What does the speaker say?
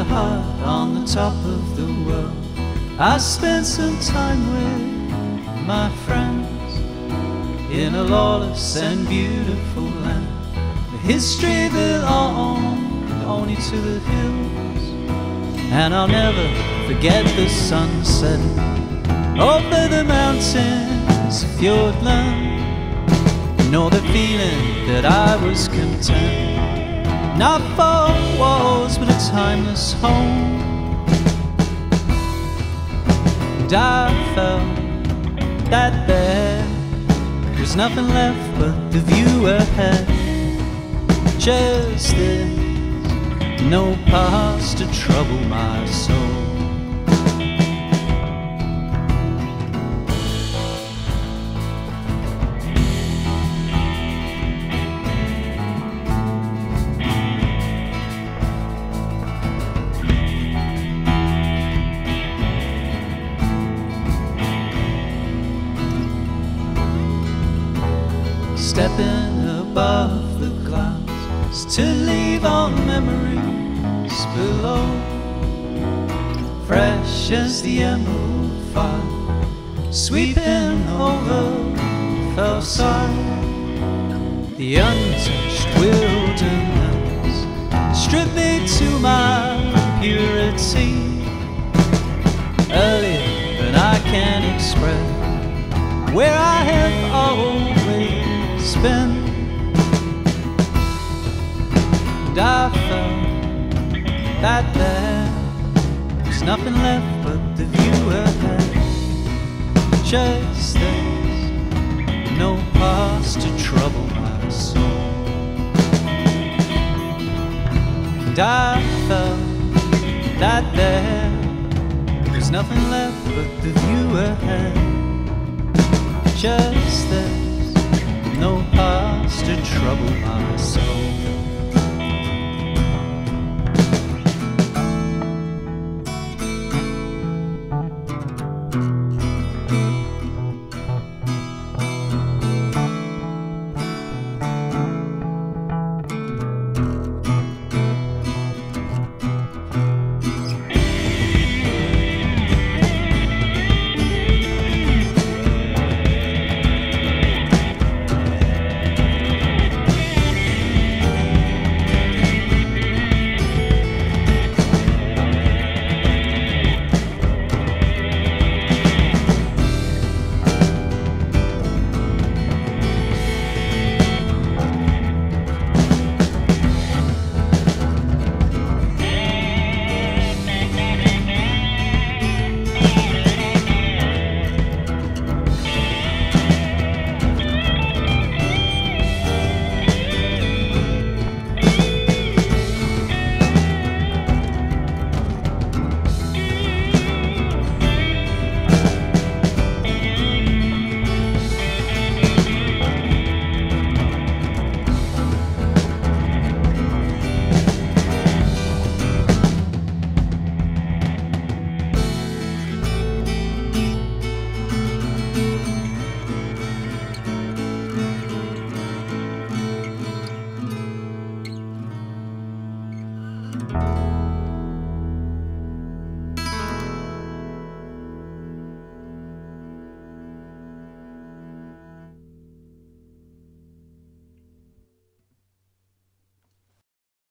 a heart on the top of the world. I spent some time with my friends in a lawless and beautiful land. The history belonged only to the hills, and I'll never forget the sunset over the mountains of Fiordland, nor the feeling that I was content, not for walls but a timeless home. And I felt that there was nothing left but the view ahead. Just this, no past to trouble my soul. Stepping above the clouds to leave all memories below, fresh as the emerald fire sweeping over Fellside. The untouched wilderness stripped me to my purity, earlier than I can express, where I have always been. And I felt that there was nothing left but the view ahead. Just this, no past to trouble my soul. And I felt that there was nothing left but the view ahead. Just this, no past to trouble my soul.